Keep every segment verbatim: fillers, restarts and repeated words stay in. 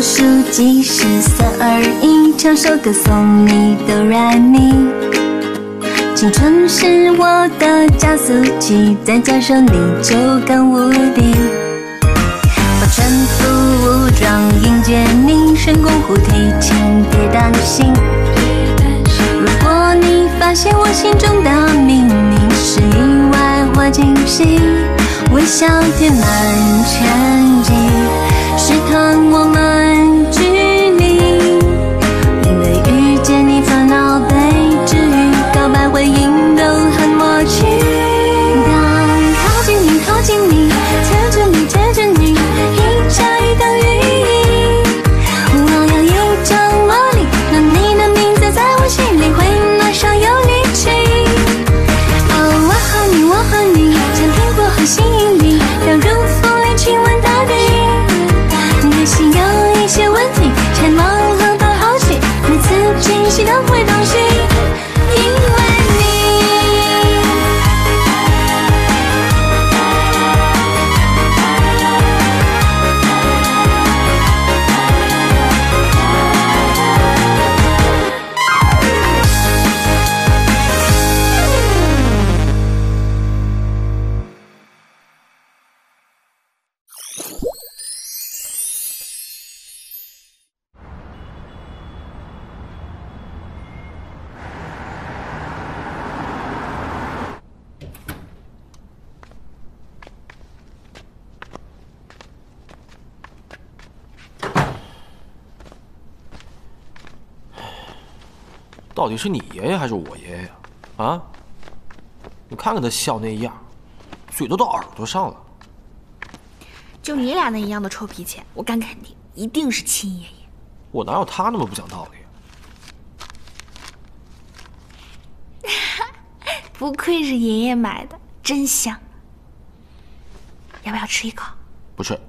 数计时三二一，唱首歌送你哆来咪。青春是我的加速器，再加上你就更无敌。我全副武装迎接你，神功护体，请别担心。如果你发现我心中的秘密是意外或惊喜，微笑填满全集，试探我们距离，因为遇见你烦恼被治愈，告白回应都很默契。当靠近你靠近你，牵着你牵着你，一加一等于一，我要一张魔力，让你的名字在我心里会马上有力气。哦，我和你我和你，像苹果和吸引力，掉入风里亲吻大地。内心有一些问题，拆盲盒的好奇，每次惊喜都会动心，因为你。 到底是你爷爷还是我爷爷呀？啊！你看看他笑那样，嘴都到耳朵上了。 就你俩那一样的臭脾气，我敢肯定，一定是亲爷爷。 我哪有他那么不讲道理？ 不愧是爷爷买的，真香。要不要吃一口？ 不吃。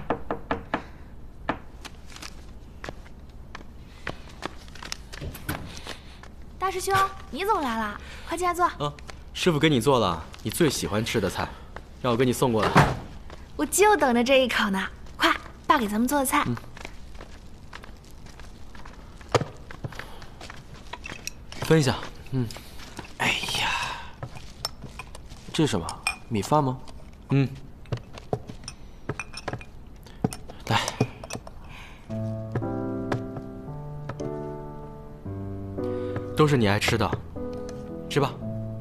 大师兄，你怎么来了？快进来坐。 嗯，师傅给你做了你最喜欢吃的菜，让我给你送过来。 我就等着这一口呢，快，爸给咱们做的菜。 嗯，分一下。 嗯。哎呀，这是什么？米饭吗？ 嗯。 来。 都是你爱吃的，吃吧。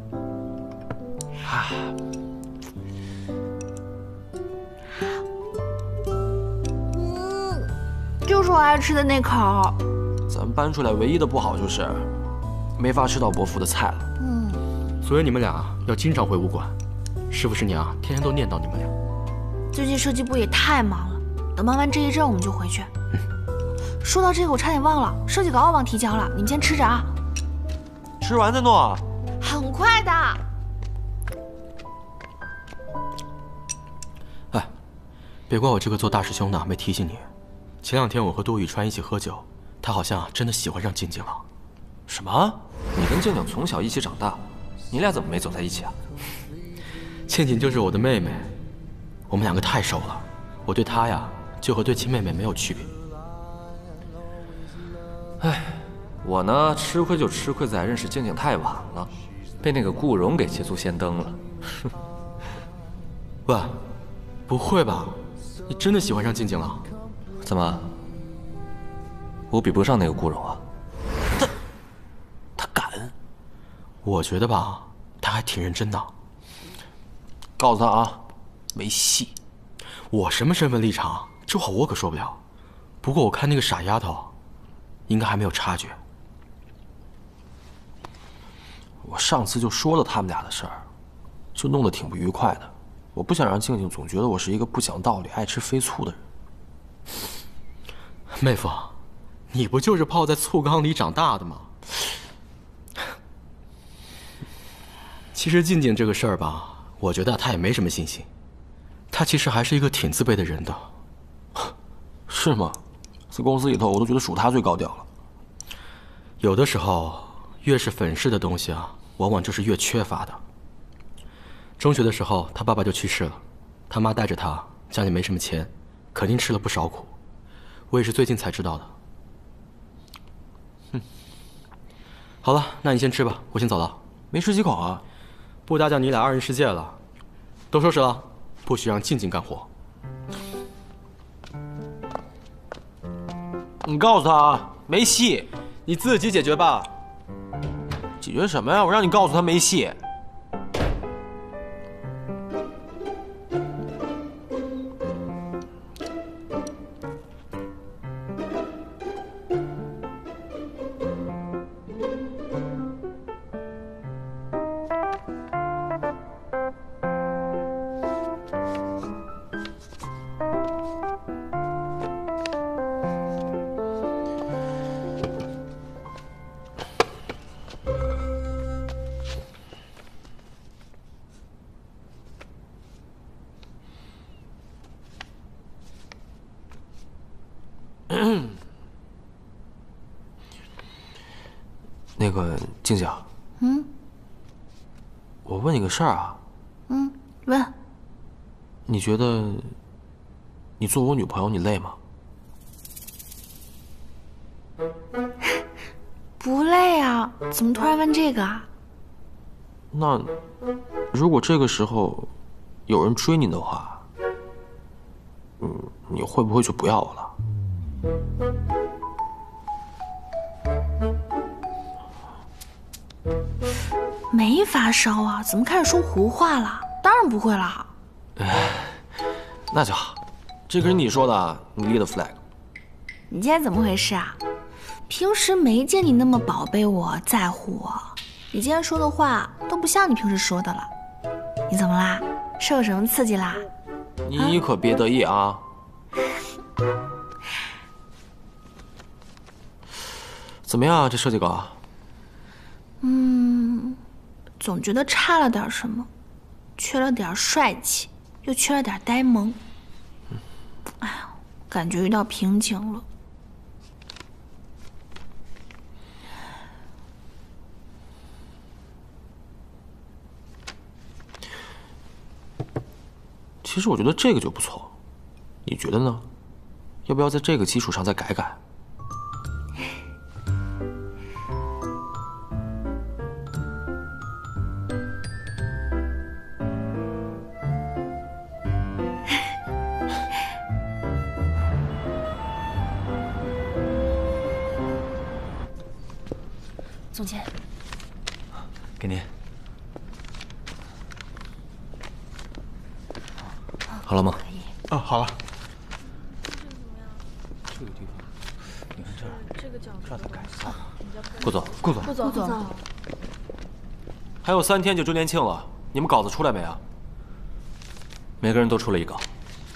啊， 嗯，就是我爱吃的那口。 咱们搬出来唯一的不好就是，没法吃到伯父的菜了。 嗯， 所以你们俩要经常回武馆。师傅师娘天天都念叨你们俩。 最近设计部也太忙了，等忙完这一阵我们就回去。嗯，说到这个，我差点忘了，设计稿我忘提交了，你们先吃着啊。 吃完再弄啊， 很快的。 哎，别怪我这个做大师兄的没提醒你。前两天我和杜宇川一起喝酒，他好像真的喜欢上静静了。 什么？你跟静静从小一起长大，你俩怎么没走在一起啊？ 静静就是我的妹妹，我们两个太熟了，我对她呀就和对亲妹妹没有区别。 哎。我呢，吃亏就吃亏在认识静静太晚了，被那个顾荣给捷足先登了。 喂，不会吧？你真的喜欢上静静了？ 怎么？我比不上那个顾荣啊？他，他敢？ 我觉得吧，他还挺认真的。 告诉他啊，没戏。 我什么身份立场，这话我可说不了。不过我看那个傻丫头，应该还没有察觉。 我上次就说了他们俩的事儿，就弄得挺不愉快的。我不想让静静总觉得我是一个不讲道理、爱吃飞醋的人。 妹夫，你不就是泡在醋缸里长大的吗？其实静静这个事儿吧，我觉得她也没什么信心。她其实还是一个挺自卑的人的。 是吗？在公司里头，我都觉得数她最高调了。 有的时候，越是粉饰的东西啊，往往就是越缺乏的。中学的时候，他爸爸就去世了，他妈带着他，家里没什么钱，肯定吃了不少苦。 我也是最近才知道的。哼，好了，那你先吃吧，我先走了。 没吃几口啊？ 不打搅你俩二人世界了，都收拾了，不许让静静干活。 你告诉他没戏， 你自己解决吧。 解决什么呀？我让你告诉他没戏。那个静静， 嗯， 我问你个事儿啊。 嗯，问。 你觉得你做我女朋友你累吗？ 不累啊，怎么突然问这个啊？ 那如果这个时候有人追你的话，嗯，你会不会就不要我了？ 没发烧啊，怎么开始说胡话了？当然不会了。 那就好，这可是你说的，你立的 flag。 你今天怎么回事啊？平时没见你那么宝贝我、在乎我，你今天说的话都不像你平时说的了。你怎么啦？受什么刺激啦？ 你可别得意啊！怎么样，这设计稿？ 嗯，总觉得差了点什么，缺了点帅气，又缺了点呆萌。哎呀，感觉遇到瓶颈了。 其实我觉得这个就不错，你觉得呢？要不要在这个基础上再改改？ 总监， 给您。 好了吗？ 可以。 哦，好了。 这个地方，你看这儿， 这个角度， 这儿再改一下。顾总， 顾总， 顾总，顾总， 还有三天就周年庆了，你们稿子出来没啊？ 每个人都出了一稿。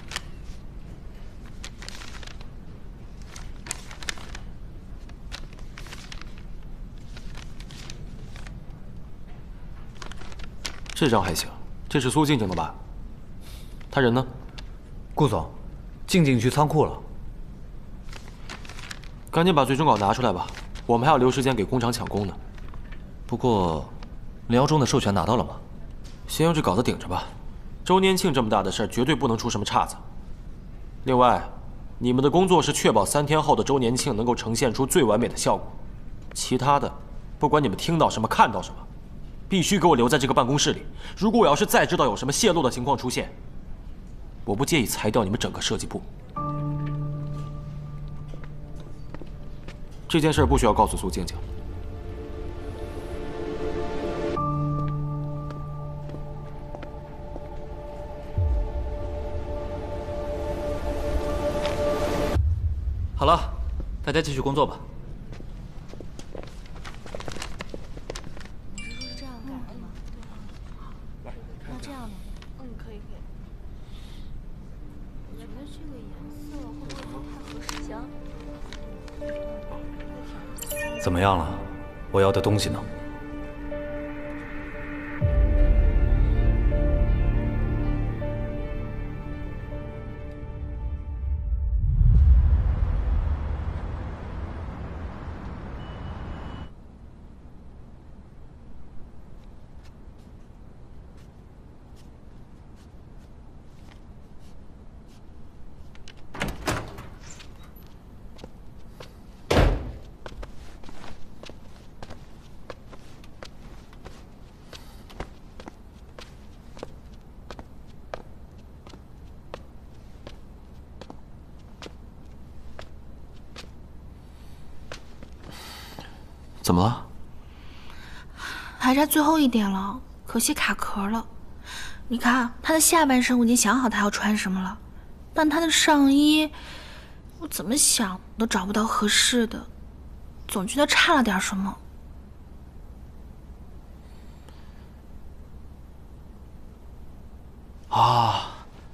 这张还行，这是苏静静的吧？她人呢？ 顾总，静静去仓库了。 赶紧把最终稿拿出来吧，我们还要留时间给工厂抢工呢。 不过，辽中的授权拿到了吗？ 先用这稿子顶着吧。周年庆这么大的事儿，绝对不能出什么岔子。另外，你们的工作是确保三天后的周年庆能够呈现出最完美的效果。其他的，不管你们听到什么、看到什么，必须给我留在这个办公室里。如果我要是再知道有什么泄露的情况出现，我不介意裁掉你们整个设计部。这件事不需要告诉苏静静。 好了，大家继续工作吧。怎么样了？我要的东西呢？ 么了？ 还差最后一点了，可惜卡壳了。你看他的下半身，我已经想好他要穿什么了，但他的上衣，我怎么想都找不到合适的，总觉得差了点什么。 啊！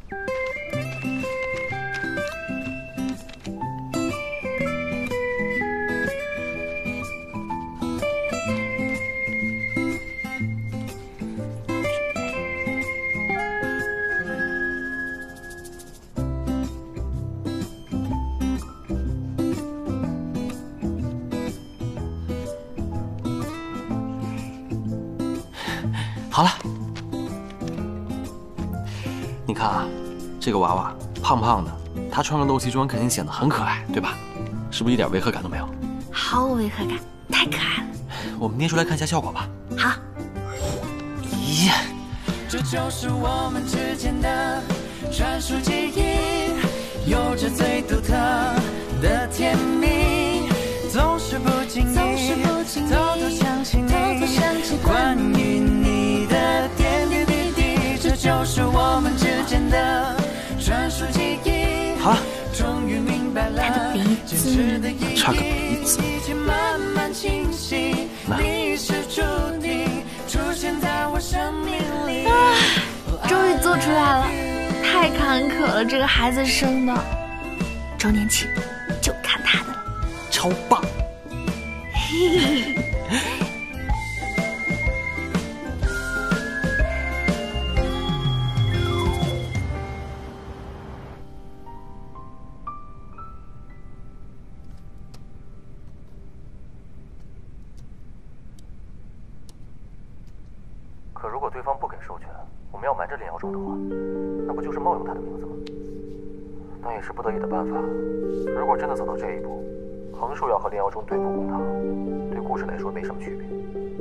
好了。你看啊，这个娃娃胖胖的，他穿个露脐装肯定显得很可爱，对吧？是不是一点违和感都没有？ 毫无违和感，太可爱了。 我们捏出来看一下效果吧。 好。 咦， 这就是我们之间的专属记忆，有着最独特的甜蜜，总是不经意偷偷想起你，关于你的点点滴滴，这就是我们之间的专属记忆。 好了， 终于明白了坚持的意义， 差个鼻子， 一切慢慢清晰，你是注定出现在我生命里。 终于做出来了，太坎坷了，这个孩子生的。周年庆就看他的了， 超棒！ 嘿嘿。 可如果对方不给授权，我们要瞒着林耀中的话，那不就是冒用他的名字吗？那也是不得已的办法。如果真的走到这一步，横竖要和林耀中对簿公堂，对故事来说没什么区别。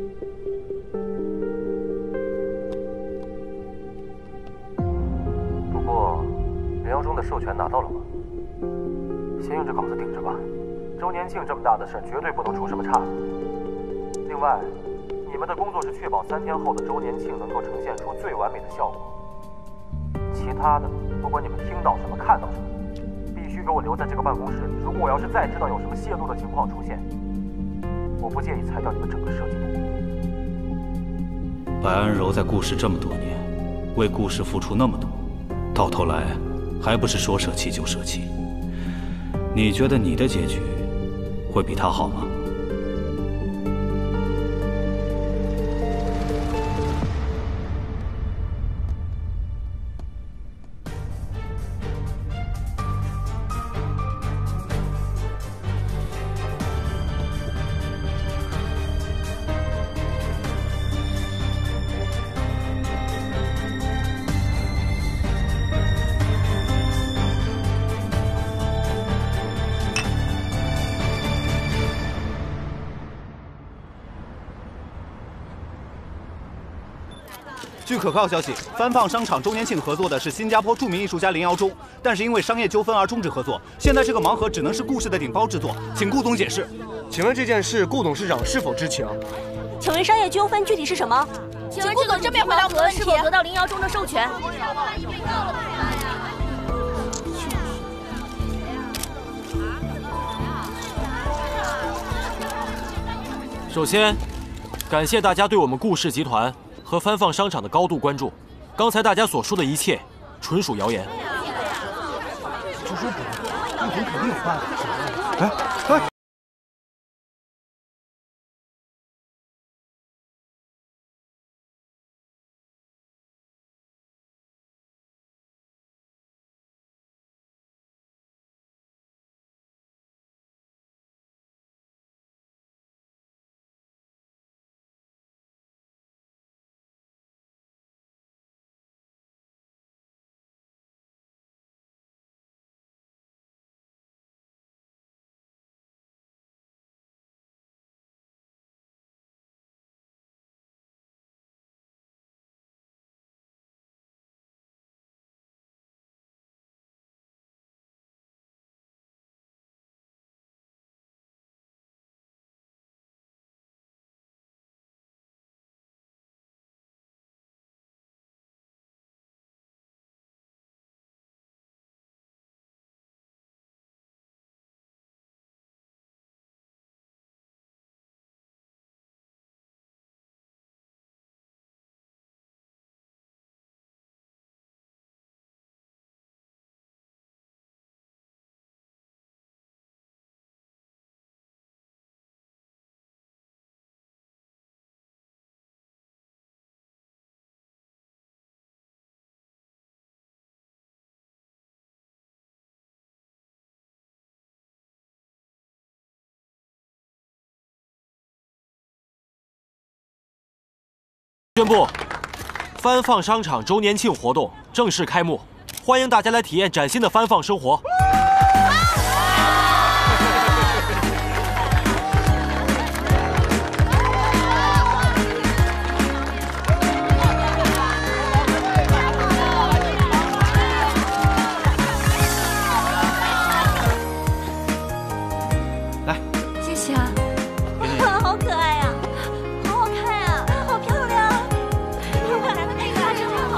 不过，林耀中的授权拿到了吗？先用这稿子顶着吧。周年庆这么大的事，绝对不能出什么岔子。另外，你们的工作是确保三天后的周年庆能够呈现出最完美的效果。其他的，不管你们听到什么、看到什么，必须给我留在这个办公室里。如果我要是再知道有什么泄露的情况出现，我不介意裁掉你们整个设计部。 白安柔在故事这么多年，为故事付出那么多，到头来还不是说舍弃就舍弃？你觉得你的结局会比他好吗？ 据可靠消息，番放商场周年庆合作的是新加坡著名艺术家林瑶中，但是因为商业纠纷而终止合作。现在这个盲盒只能是故事的顶包制作，请顾总解释。 请问这件事顾董事长是否知情？ 请问商业纠纷具体是什么？ 请问顾总正面回答我们的问题，是否得到林瑶中的授权？ 首先，感谢大家对我们顾氏集团和番放商场的高度关注。刚才大家所说的一切，纯属谣言。 就说不，顾总肯定有办法。哎哎。 宣布，番放商场周年庆活动正式开幕，欢迎大家来体验崭新的番放生活。 来， 谢谢啊。 好可爱呀、啊，好好看呀、啊，好漂亮！如果来个这个真的好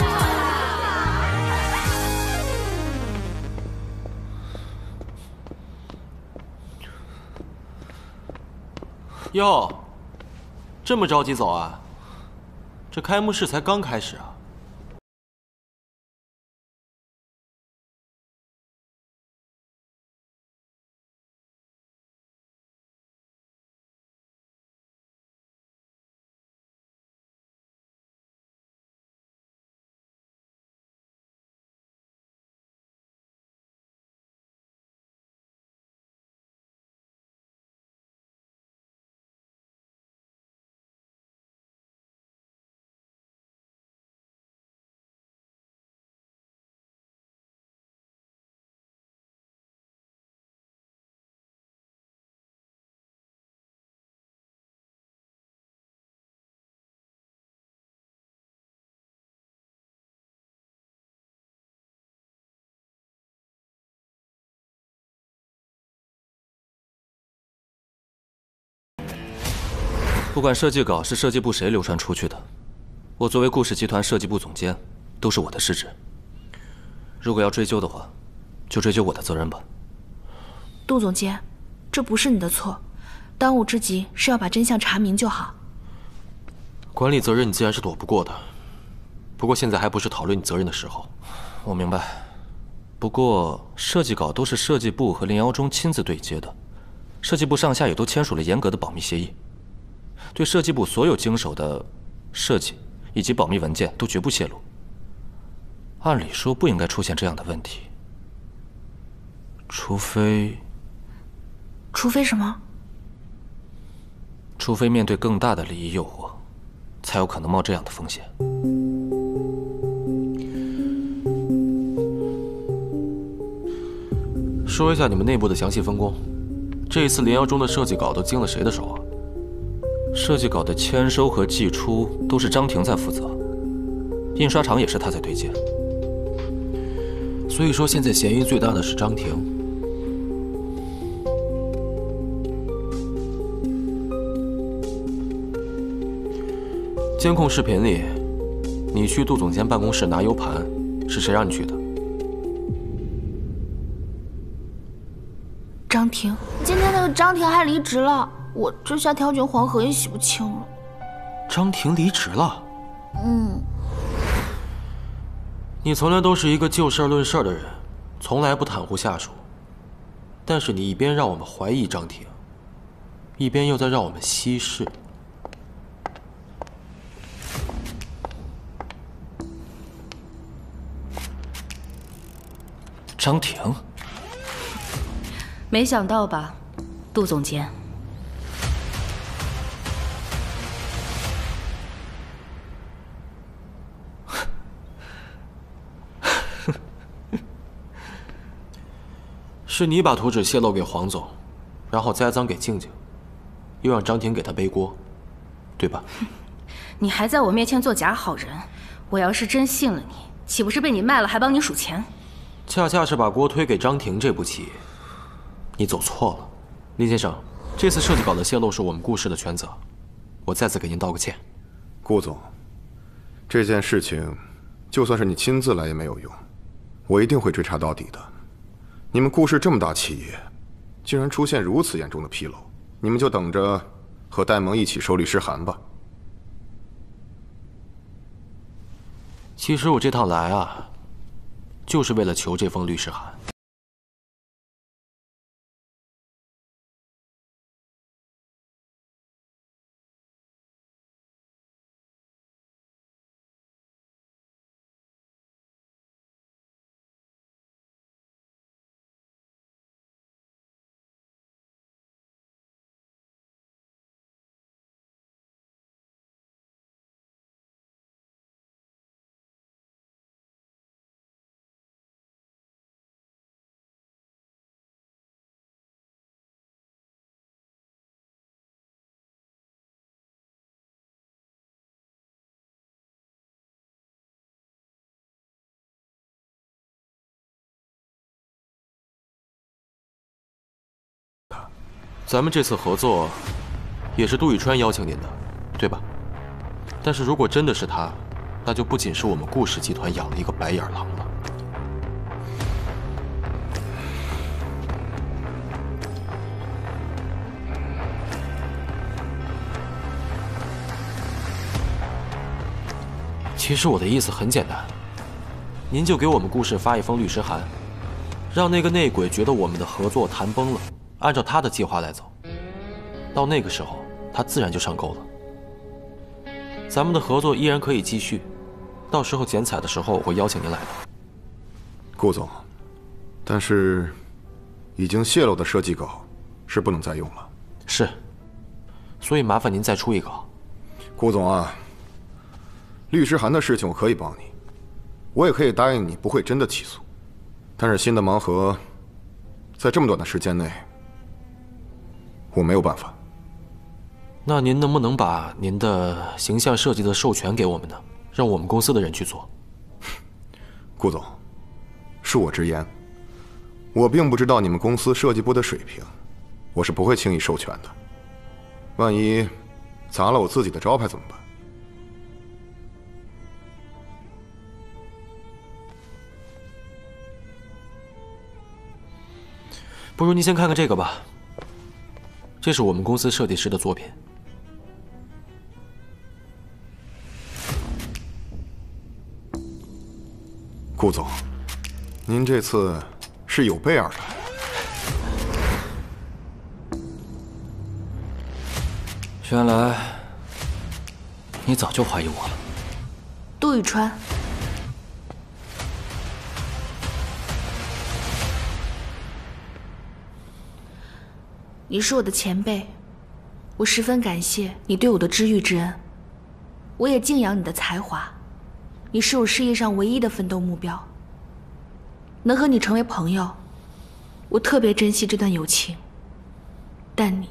哟，这么着急走啊？这开幕式才刚开始啊！ 不管设计稿是设计部谁流传出去的，我作为顾氏集团设计部总监，都是我的失职。如果要追究的话，就追究我的责任吧。 杜总监，这不是你的错，当务之急是要把真相查明就好。 管理责任你自然是躲不过的，不过现在还不是讨论你责任的时候。 我明白，不过设计稿都是设计部和林瑶中亲自对接的，设计部上下也都签署了严格的保密协议。 对设计部所有经手的设计以及保密文件都绝不泄露。按理说不应该出现这样的问题，除非…… 除非什么？ 除非面对更大的利益诱惑，才有可能冒这样的风险。 说一下你们内部的详细分工。这一次林瑶中的设计稿都经了谁的手啊？ 设计稿的签收和寄出都是张婷在负责，印刷厂也是他在对接。 所以说，现在嫌疑最大的是张婷。监控视频里，你去杜总监办公室拿 U 盘，是谁让你去的？ 张婷，今天那个张婷还离职了。 我这下挑卷黄河也洗不清了。 张婷离职了。 嗯， 你从来都是一个就事论事的人，从来不袒护下属。但是你一边让我们怀疑张婷，一边又在让我们稀释。 张婷， 没想到吧，杜总监。 是你把图纸泄露给黄总，然后栽赃给静静，又让张婷给他背锅，对吧？ 你还在我面前做假好人，我要是真信了你，岂不是被你卖了还帮你数钱？ 恰恰是把锅推给张婷这步棋，你走错了。林先生，这次设计稿的泄露是我们顾氏的全责，我再次给您道个歉。 顾总，这件事情就算是你亲自来也没有用，我一定会追查到底的。 你们顾氏这么大企业，竟然出现如此严重的纰漏，你们就等着和戴蒙一起收律师函吧。 其实我这趟来啊，就是为了求这封律师函。 咱们这次合作，也是杜宇川邀请您的，对吧？但是如果真的是他，那就不仅是我们顾氏集团养了一个白眼狼了。其实我的意思很简单，您就给我们顾氏发一封律师函，让那个内鬼觉得我们的合作谈崩了，按照他的计划来走。到那个时候，他自然就上钩了。咱们的合作依然可以继续，到时候剪彩的时候我会邀请您来的。 顾总，但是已经泄露的设计稿是不能再用了。 是，所以麻烦您再出一稿。 顾总啊，律师函的事情我可以帮你，我也可以答应你不会真的起诉，但是新的盲盒，在这么短的时间内，我没有办法。 那您能不能把您的形象设计的授权给我们呢？让我们公司的人去做。 顾总，恕我直言，我并不知道你们公司设计部的水平，我是不会轻易授权的。万一砸了我自己的招牌怎么办？ 不如您先看看这个吧，这是我们公司设计师的作品。 顾总，您这次是有备而来。 原来你早就怀疑我了。 杜宇川，你是我的前辈，我十分感谢你对我的知遇之恩，我也敬仰你的才华。你是我事业上唯一的奋斗目标。能和你成为朋友，我特别珍惜这段友情。但你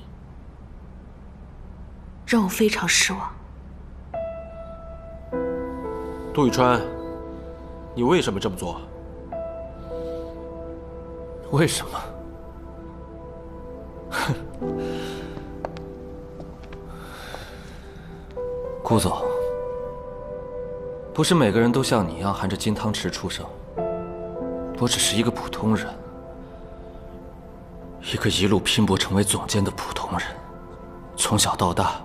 让我非常失望。 杜宇川，你为什么这么做？ 为什么？哼，顾总。不是每个人都像你一样含着金汤匙出生，我只是一个普通人，一个一路拼搏成为总监的普通人。从小到大，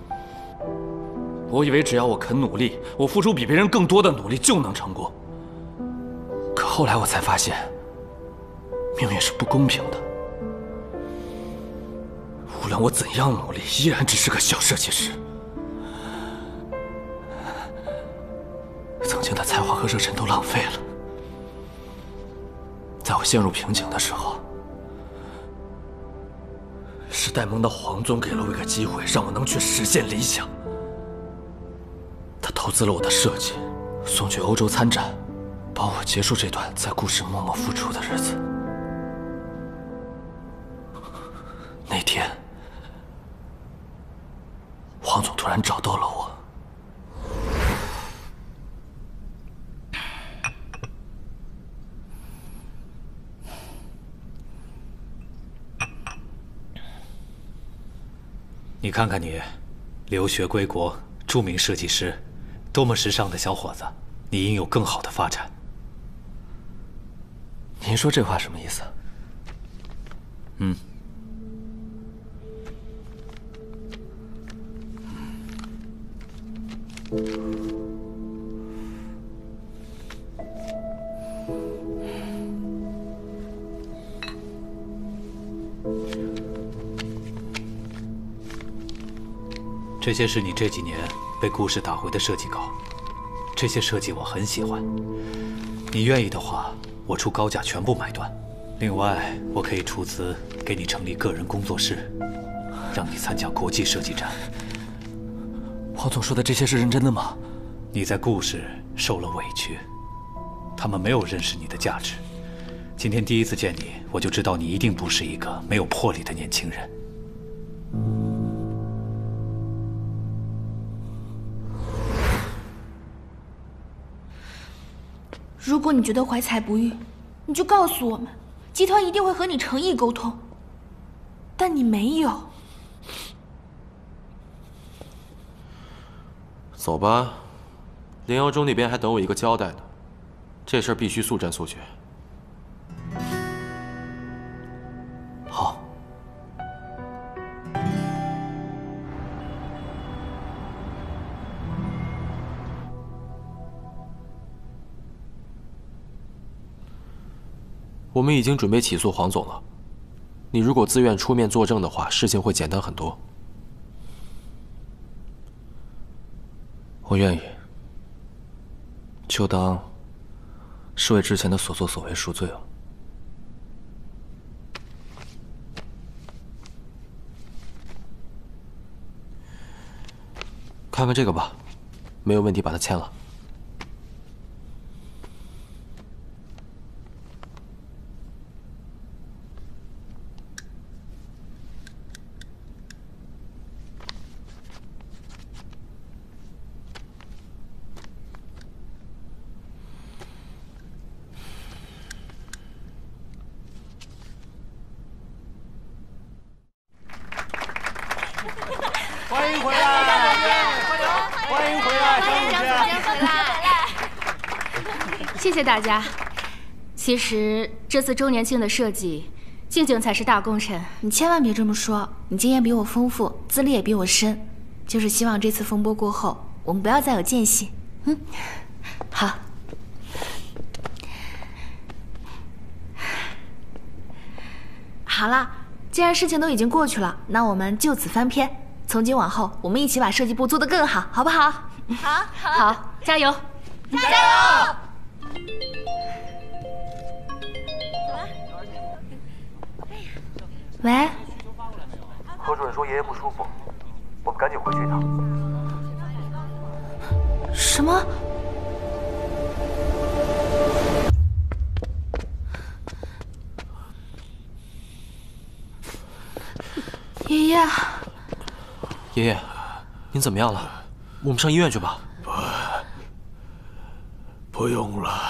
我以为只要我肯努力，我付出比别人更多的努力就能成功。可后来我才发现，命运是不公平的。无论我怎样努力，依然只是个小设计师。曾经的才华和热忱都浪费了。在我陷入瓶颈的时候，时代盟的黄总给了我一个机会，让我能去实现理想。他投资了我的设计，送去欧洲参展，帮我结束这段在顾氏默默付出的日子。那天，黄总突然找到了我。 你看看你，留学归国，著名设计师，多么时尚的小伙子！你应有更好的发展。 您说这话什么意思？ 嗯。这些是你这几年被顾氏打回的设计稿，这些设计我很喜欢。你愿意的话，我出高价全部买断。另外，我可以出资给你成立个人工作室，让你参加国际设计展。 黄总说的这些是认真的吗？ 你在顾氏受了委屈，他们没有认识你的价值。今天第一次见你，我就知道你一定不是一个没有魄力的年轻人。 如果你觉得怀才不遇，你就告诉我们，集团一定会和你诚意沟通。 但你没有。 走吧，灵瑶中那边还等我一个交代呢，这事儿必须速战速决。 好。 我们已经准备起诉黄总了，你如果自愿出面作证的话，事情会简单很多。 我愿意，就当是为之前的所作所为赎罪了。 看看这个吧，没有问题，把它签了。 欢迎回来！欢迎回来，张总监！ 回来！谢谢大家。其实这次周年庆的设计，静静才是大功臣。 你千万别这么说，你经验比我丰富，资历也比我深，就是希望这次风波过后，我们不要再有间隙。嗯，好。好了，既然事情都已经过去了，那我们就此翻篇。从今往后，我们一起把设计部做得更好，好不好？ 好，好，加油！ 加油！喂， 何主任说爷爷不舒服，我们赶紧回去一趟。 什么？爷爷。 爷爷，您怎么样了？我们上医院去吧。 不，不用了，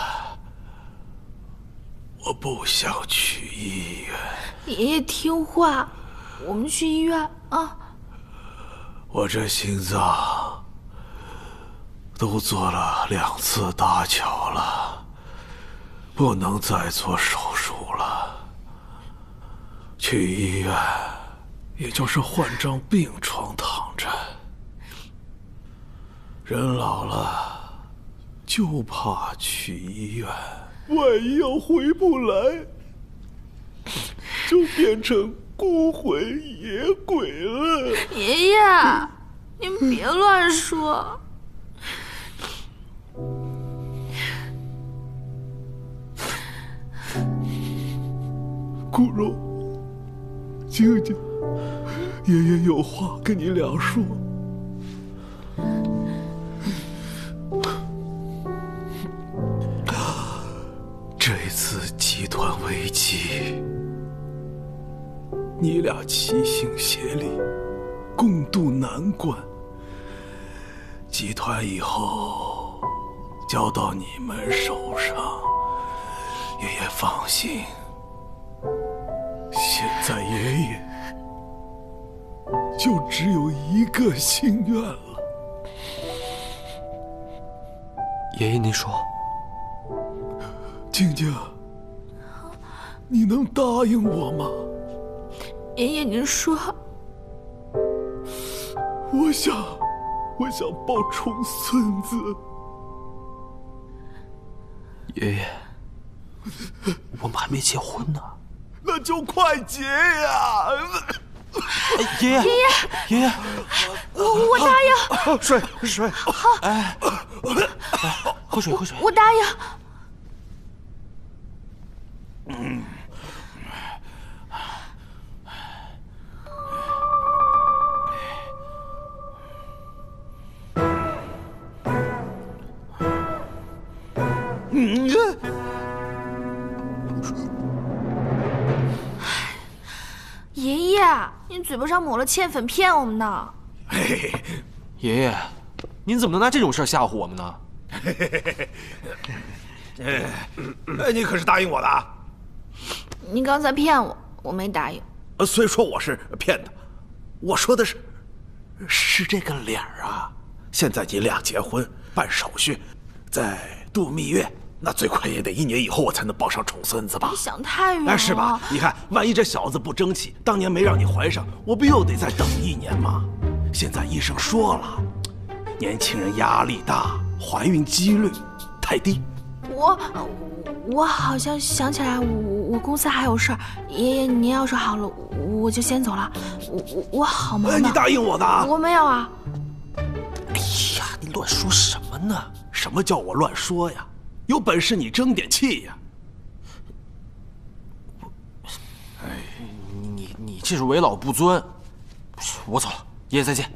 我不想去医院。 爷爷听话，我们去医院啊。 我这心脏都做了两次搭桥了，不能再做手术了。去医院。也就是换张病床躺着，人老了就怕去医院，万一要回不来，就变成孤魂野鬼了。 爷爷，您别乱说。 顾荣，静静。爷爷有话跟你俩说。这次集团危机，你俩齐心协力，共度难关。集团以后交到你们手上，爷爷放心。现在爷爷就只有一个心愿了。 爷爷，您说， 静静，你能答应我吗？ 爷爷，您说。 我想，我想抱重孙子。 爷爷，我们还没结婚呢。 那就快结呀！ 哎，爷爷， 爷爷， 爷爷， 我我答应。水水， 好， 哎，来，喝水喝水。 我答应。 嗯。嗯。 爷爷，您嘴巴上抹了芡粉骗我们呢。 爷爷，您怎么能拿这种事吓唬我们呢？ 哎，你可是答应我的。 您刚才骗我，我没答应。 虽说我是骗的，我说的是，是这个脸儿啊。现在你俩结婚办手续，再度蜜月，那最快也得一年以后我才能抱上宠孙子吧？ 你想太远了， 哎，是吧？你看，万一这小子不争气，当年没让你怀上，我不又得再等一年吗？现在医生说了，年轻人压力大，怀孕几率太低。 我我好像想起来，我我公司还有事儿。爷爷，您要是好了，我就先走了。我我我好忙。 哎，你答应我的？ 我没有啊。 哎呀，你乱说什么呢？什么叫我乱说呀？有本事你争点气呀！ 哎，你你这是为老不尊。我走了，爷爷再见。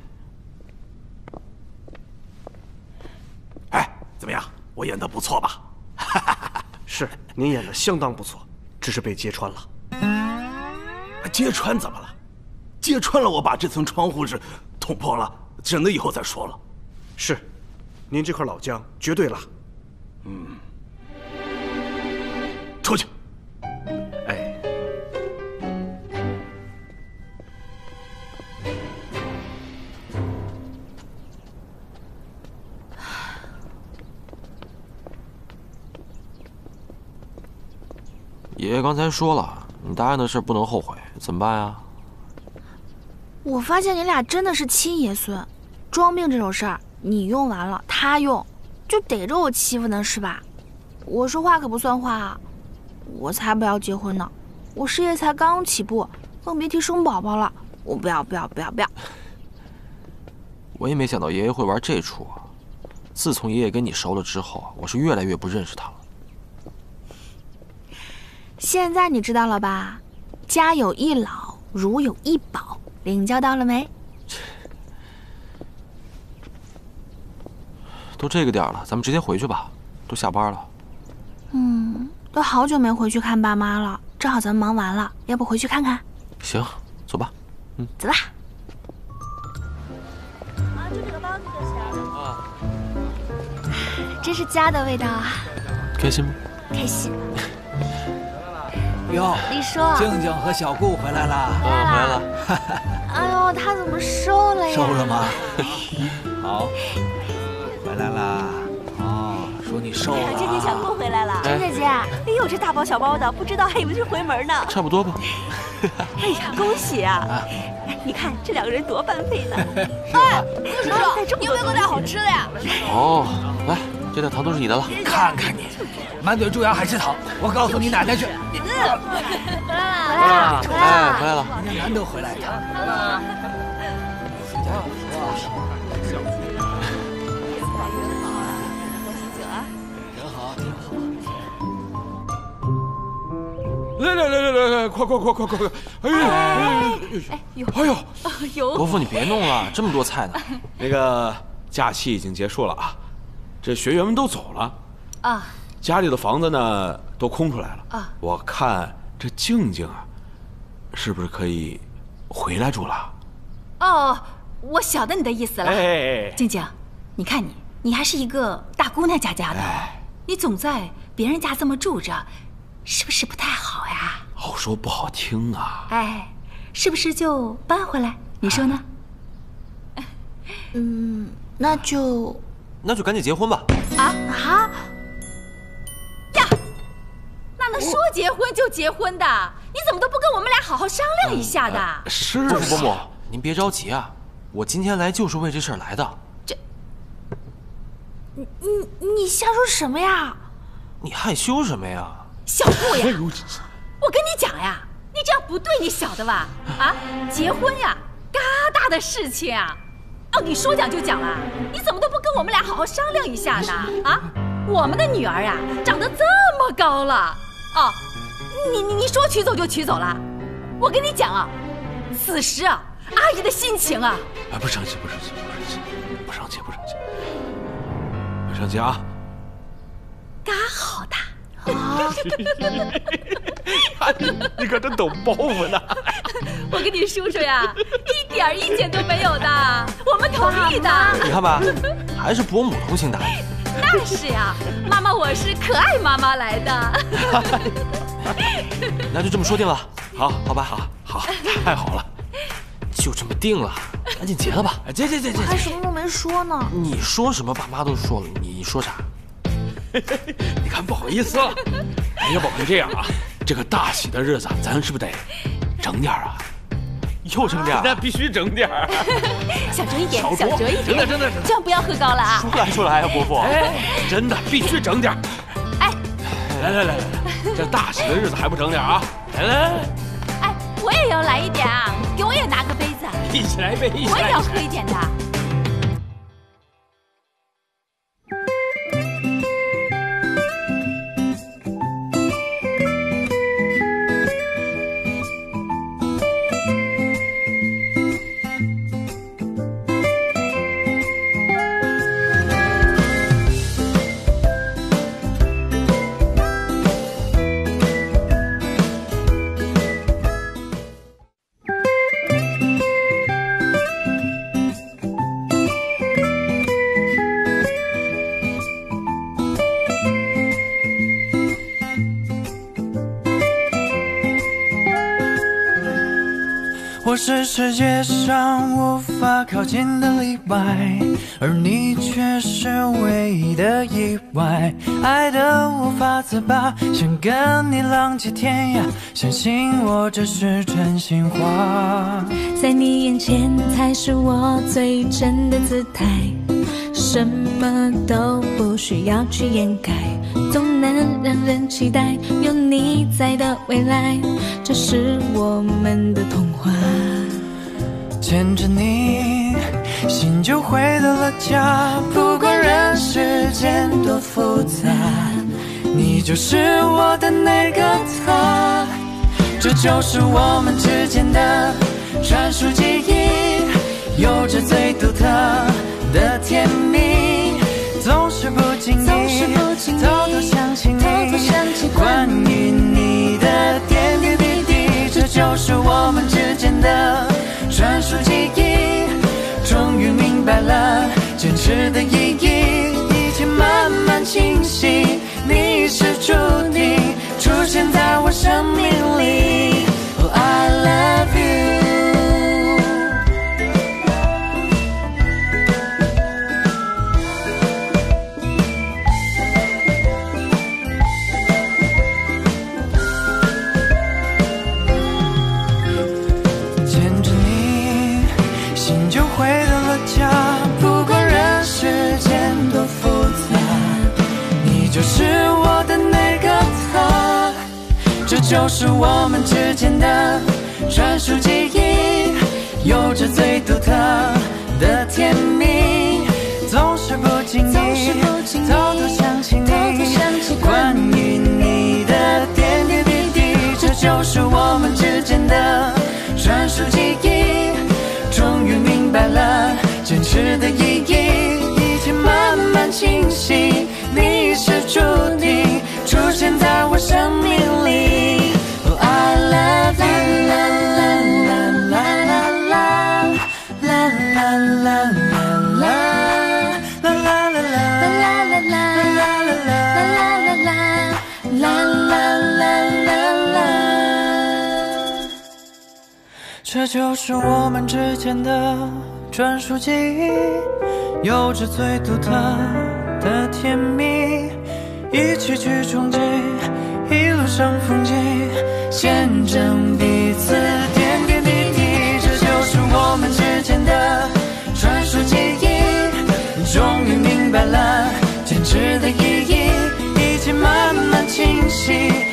哎，怎么样？我演得不错吧？ 是，您演得相当不错，只是被揭穿了。 揭穿怎么了？揭穿了，我把这层窗户纸捅破了，省得以后再说了。 是，您这块老姜绝对辣。 嗯，出去。 哎。 爷爷刚才说了，你答应的事不能后悔，怎么办呀？ 我发现你俩真的是亲爷孙，装病这种事儿，你用完了他用，就逮着我欺负呢是吧？我说话可不算话啊！我才不要结婚呢，我事业才刚起步，更别提生宝宝了。我不要不要不要不要！ 我也没想到爷爷会玩这出。自从爷爷跟你熟了之后，我是越来越不认识他了。 现在你知道了吧？家有一老，如有一宝，领教到了没？ 都这个点了，咱们直接回去吧，都下班了。 嗯，都好久没回去看爸妈了，正好咱们忙完了，要不回去看看？ 行，走吧。嗯， 走吧。 啊，就这个包子就行。啊， 真是家的味道啊！ 开心吗？ 开心。 哟， 李叔， 静静和小顾回来了。 嗯，回来了。 哎呦，他怎么瘦了呀？ 瘦了吗？好，回来啦。哦，说你瘦了。 姐姐，小顾回来了。 珍姐姐， 哎呦，这大包小包的，不知道还以为是回门呢。 差不多吧。 哎呀，恭喜啊！你看这两个人多般配呢。 哎，顾叔叔，你有没有给我带好吃的呀？ 哦，来，这点糖都是你的了。 看看你，满嘴蛀牙还吃糖，我告诉你奶奶去。 回来了，回来了， 哎，回来了。 今天难得回来一趟。 来来来来来来，快快快快快快！哎呦哎呦哎呦哎呦！伯父，你别弄了，这么多菜呢。 那个假期已经结束了啊，这学员们都走了啊， 家里的房子呢都空出来了啊。 我看这静静啊，是不是可以回来住了？ 哦，我晓得你的意思了。 哎， 静静，你看你，你还是一个大姑娘家家的，你总在别人家这么住着。是不是不太好呀？ 好说不好听啊！ 哎，是不是就搬回来？你说呢？ 嗯，那就那就赶紧结婚吧！ 啊啊呀！那能说结婚就结婚的？你怎么都不跟我们俩好好商量一下的？ 嗯、是伯父伯母，您别着急啊，我今天来就是为这事儿来的。 这，你你你瞎说什么呀？ 你害羞什么呀？ 小顾呀，我跟你讲呀，你这样不对，你晓得吧？啊，结婚呀，嘎大的事情啊！哦，你说讲就讲了，你怎么都不跟我们俩好好商量一下呢？啊，我们的女儿啊，长得这么高了，哦，你你你说娶走就娶走了？我跟你讲啊，此时啊，阿姨的心情啊， 啊，不生气，不生气，不生气，不生气，不生气，不生气啊！ 嘎好的。 啊！你可真懂包袱呢！ 我跟你叔叔呀，一点意见都没有的，我们同意的。 你看吧，还是伯母通情达理。 那是呀，妈妈，我是可爱妈妈来的。 那就这么说定了。 好，好吧，好，好，太好了，就这么定了，赶紧结了吧。结结结结， 我还什么都没说呢。 你说什么？爸妈都说了，你说啥？ 你看不好意思了。哎，要不就这样啊，这个大喜的日子，咱是不是得整点啊？ 又整点？ 那必须整点。 小酌一点，小酌一点， 真的真的， 千万不要喝高了啊！ 出来出来呀，伯父！ 哎，真的必须整点。 哎， 来来来来，这大喜的日子还不整点啊？来来来， 哎，我也要来一点啊！给我也拿个杯子， 一起来一杯，一起来。 我也要喝一点的。 我是世界上无法靠近的例外，而你却是唯一的意外。爱得无法自拔，想跟你浪迹天涯，相信我这是真心话。 在你眼前才是我最真的姿态，什么都不需要去掩盖，总能让人期待有你在的未来，这是我们的童话。 牵着你，心就回到了家，不管人世间多复杂，你就是我的那个他。这就是我们之间的专属记忆，有着最独特的甜蜜，总是不经意偷偷想起你，关于你的点点滴滴，这就是我们之间的专属记忆。终于明白了坚持的意义，一切慢慢清晰，你是注定出现在我生命里。 Oh, I love you。就是我的那个他，这就是我们之间的专属记忆，有着最独特的甜蜜，总是不经意偷偷想起你，关于你的点点滴滴，这就是我们之间的专属记忆。终于明白了坚持的意义，一切慢慢清晰。 你是注定出现在我生命里。Oh, I love you。啦啦啦啦啦啦啦啦啦啦啦啦啦啦啦啦。这就是我们之间的专属记忆，有着最独特的甜蜜，一起去憧憬一路上风景，见证彼此点点滴滴，这就是我们之间的专属记忆。终于明白了坚持的意义，一切慢慢清晰。